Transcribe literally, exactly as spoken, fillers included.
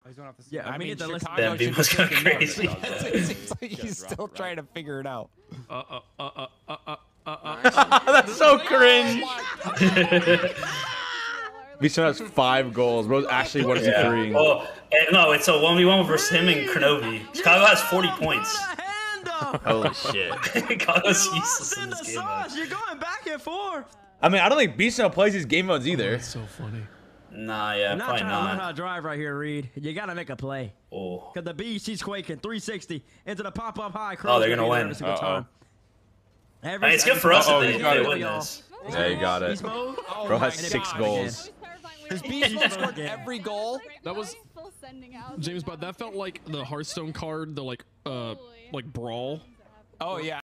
Yeah, I, I mean, mean Chicago should be going crazy. It seems like he's still trying to figure it out. Uh, uh, uh, uh, uh, uh, uh, uh. That's so cringe. Beastmode has five goals. Bro's actually one of yeah. three. Oh, no, it's a one v one versus him and Kronovi. Chicago has forty points. Holy shit. Chicago's useless in this game. You're going back and forth. I mean, I don't think Beastmode plays these game modes either. Oh, that's so funny. Nah, yeah, I'm not probably trying not. to learn how to drive right here, Reed. You gotta make a play. Oh. Cause the beast, he's quaking. three sixty into the pop-up high. Oh, they're gonna win. Uh -oh. Every, I mean, it's good for us if they, they win this. Yeah, you got it. Oh Bro has six God. goals. His Beastmode scored every goal. That was James, but that felt like the Hearthstone card, the like, uh, like brawl. Oh yeah.